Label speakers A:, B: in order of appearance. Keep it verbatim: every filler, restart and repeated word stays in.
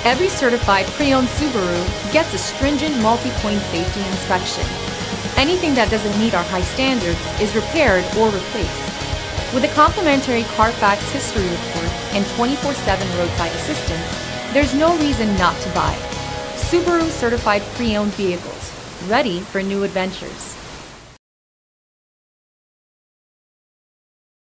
A: Every certified pre-owned Subaru gets a stringent multi-point safety inspection. Anything that doesn't meet our high standards is repaired or replaced. With a complimentary Carfax history report and twenty-four seven roadside assistance, there's no reason not to buy. Subaru certified pre-owned vehicles, ready for new adventures.